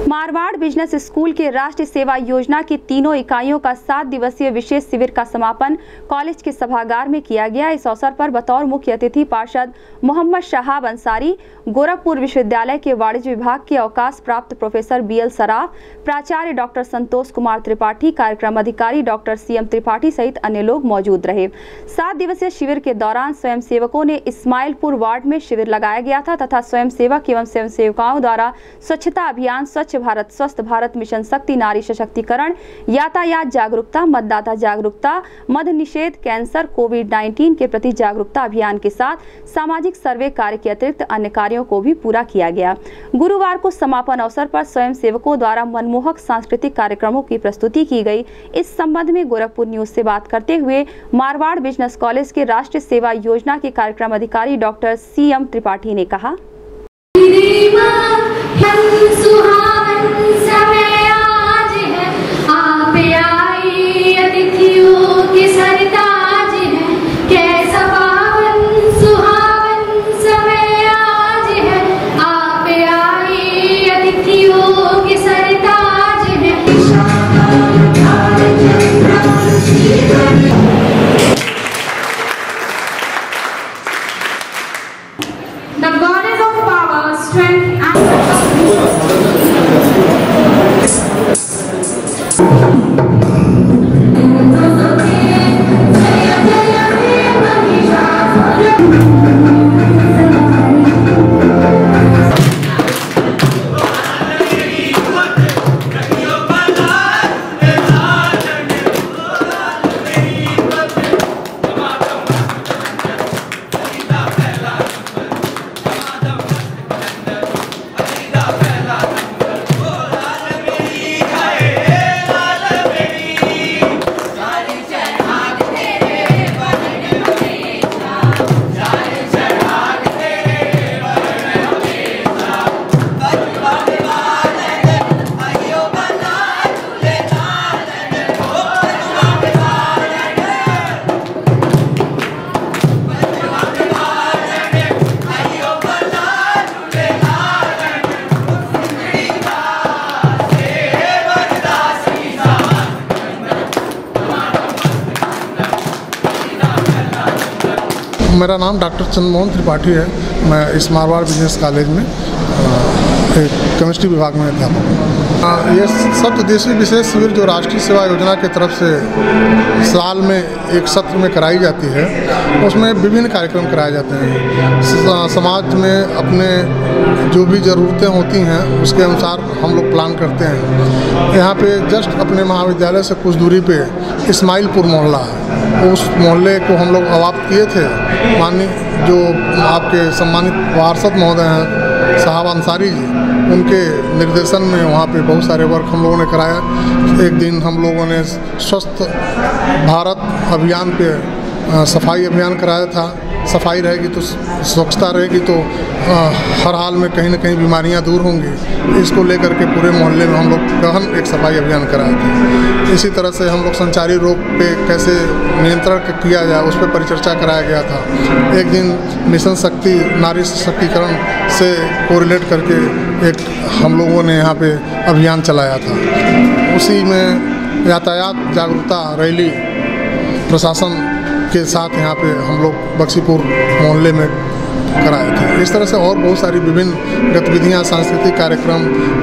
Marwar business school के राष्ट्रीय सेवा योजना की तीनों इकाइयों का 7 दिवसीय विशेष शिविर का समापन कॉलेज के सभागार में किया गया। इस अवसर पर बतौर मुख्य अतिथि पार्षद मोहम्मद शहाब अंसारी, गोरखपुर विश्वविद्यालय के वाणिज्य विभाग के अवकाश प्राप्त प्रोफेसर BL सराफ, प्राचार्य डॉक्टर संतोष कुमार त्रिपाठी, कार्यक्रम अधिकारी डॉक्टर CM त्रिपाठी सहित अन्य लोग मौजूद रहे। 7 दिवसीय शिविर के दौरान स्वयंसेवकों ने इस्माइलपुर वार्ड में शिविर लगाया गया था तथा स्वयंसेवक एवं स्वयंसेविकाओं द्वारा स्वच्छता अभियान, स्वच्छ भारत, स्वस्थ भारत मिशन, शक्ति नारी सशक्तिकरण, यातायात जागरूकता, मतदाता जागरूकता, मद निषेध, कैंसर, कोविड-19 के प्रति जागरूकता अभियान के साथ सामाजिक सर्वे कार्य के अतिरिक्त अन्य कार्यों को भी पूरा किया गया। गुरुवार को समापन अवसर पर स्वयंसेवकों द्वारा मनमोहक सांस्कृतिक कार्यक्रमों की प्रस्तुति की गई। इस संबंध में गोरखपुर न्यूज से बात करते हुए मारवाड़ बिजनेस कॉलेज के राष्ट्रीय सेवा योजना के कार्यक्रम अधिकारी डॉक्टर CM त्रिपाठी ने कहा, The goddess of power, strength मेरा नाम डॉक्टर चंद्रमोहन त्रिपाठी है। मैं इस मारवाड़ बिजनेस कॉलेज में केमिस्ट्री विभाग में अध्यापक हूँ। ये 7 दिवसीय विशेष शिविर जो राष्ट्रीय सेवा योजना की तरफ से साल में एक सत्र में कराई जाती है, उसमें विभिन्न कार्यक्रम कराए जाते हैं। समाज में अपने जो भी ज़रूरतें होती हैं उसके अनुसार हम लोग प्लान करते हैं। यहाँ पे जस्ट अपने महाविद्यालय से कुछ दूरी पे इस्माइलपुर मोहल्ला है, उस मोहल्ले को हम लोग अवाप्त किए थे। माननीय जो आपके सम्मानित पार्षद महोदय हैं साहब अंसारी जी, उनके निर्देशन में वहाँ पे बहुत सारे वर्क हम लोगों ने कराया। एक दिन हम लोगों ने स्वस्थ भारत अभियान पे सफाई अभियान कराया था। सफाई रहेगी तो स्वच्छता रहेगी तो हर हाल में कहीं ना कहीं बीमारियां दूर होंगी। इसको लेकर के पूरे मोहल्ले में हम लोग गहन एक सफाई अभियान कराए थे। इसी तरह से हम लोग संचारी रोग पे कैसे नियंत्रण किया जाए उस पर परिचर्चा कराया गया था। एक दिन मिशन शक्ति नारी सशक्तिकरण से कोरिलेट करके एक हम लोगों ने यहाँ पे अभियान चलाया था। उसी में यातायात जागरूकता रैली प्रशासन के साथ यहाँ पे हम लोग बक्सीपुर मोहल्ले में कराए थे। इस तरह से और बहुत सारी विभिन्न गतिविधियाँ, सांस्कृतिक कार्यक्रम,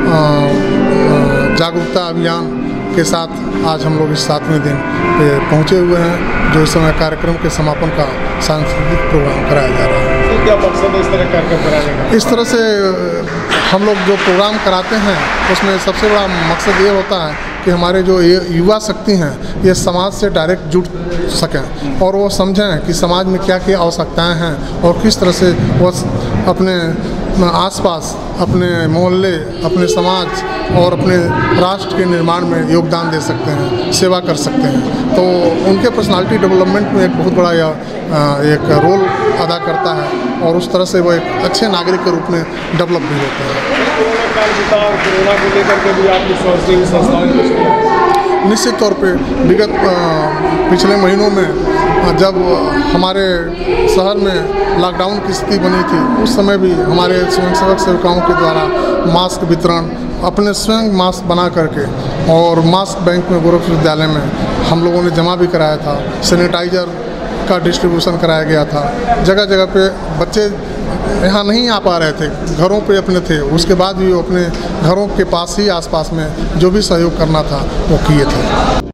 जागरूकता अभियान के साथ आज हम लोग इस 7वें दिन पे पहुँचे हुए हैं, जो इस समय कार्यक्रम के समापन का सांस्कृतिक प्रोग्राम कराया जा रहा है। तो क्या मकसद है इस तरह कार्यक्रम कराने का? इस तरह से हम लोग जो प्रोग्राम कराते हैं उसमें सबसे बड़ा मकसद ये होता है कि हमारे जो युवा शक्ति हैं ये समाज से डायरेक्ट जुड़ सकें और वो समझें कि समाज में क्या क्या आवश्यकताएं हैं और किस तरह से वो अपने आसपास, अपने मोहल्ले, अपने समाज और अपने राष्ट्र के निर्माण में योगदान दे सकते हैं, सेवा कर सकते हैं। तो उनके पर्सनालिटी डेवलपमेंट में एक बहुत बड़ा एक रोल अदा करता है और उस तरह से वो एक अच्छे नागरिक के रूप में डेवलप भी होते हैं। कोरोना को लेकर के भी आपकी स्वयंसेवी संस्थाएं निश्चित तौर पे विगत पिछले महीनों में जब हमारे शहर में लॉकडाउन की स्थिति बनी थी, उस समय भी हमारे स्वयंसेवक सेविकाओं के द्वारा मास्क वितरण अपने स्वयं मास्क बना करके और मास्क बैंक में गोरखपुर विश्वविद्यालय में हम लोगों ने जमा भी कराया था। सैनिटाइज़र का डिस्ट्रीब्यूशन कराया गया था। जगह जगह पे बच्चे यहाँ नहीं आ पा रहे थे, घरों पे अपने थे, उसके बाद भी वो अपने घरों के पास ही आसपास में जो भी सहयोग करना था वो किए थे।